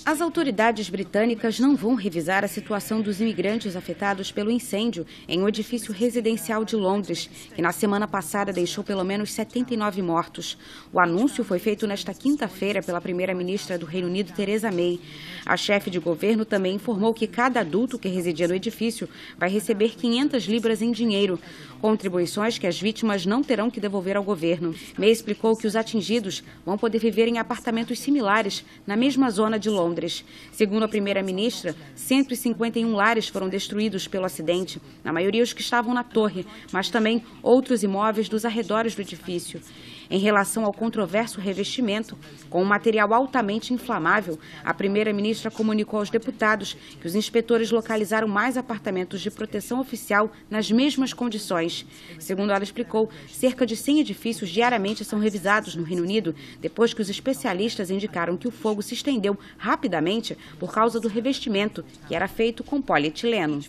As autoridades britânicas não vão revisar a situação dos imigrantes afetados pelo incêndio em um edifício residencial de Londres, que na semana passada deixou pelo menos 79 mortos. O anúncio foi feito nesta quinta-feira pela primeira-ministra do Reino Unido, Theresa May. A chefe de governo também informou que cada adulto que residia no edifício vai receber 500 libras em dinheiro, contribuições que as vítimas não terão que devolver ao governo. May explicou que os atingidos vão poder viver em apartamentos similares na mesma zona de Londres. Segundo a primeira-ministra, 151 lares foram destruídos pelo acidente, na maioria os que estavam na torre, mas também outros imóveis dos arredores do edifício. Em relação ao controverso revestimento, com um material altamente inflamável, a primeira-ministra comunicou aos deputados que os inspetores localizaram mais apartamentos de proteção oficial nas mesmas condições. Segundo ela explicou, cerca de 100 edifícios diariamente são revisados no Reino Unido, depois que os especialistas indicaram que o fogo se estendeu rapidamente por causa do revestimento, que era feito com polietileno.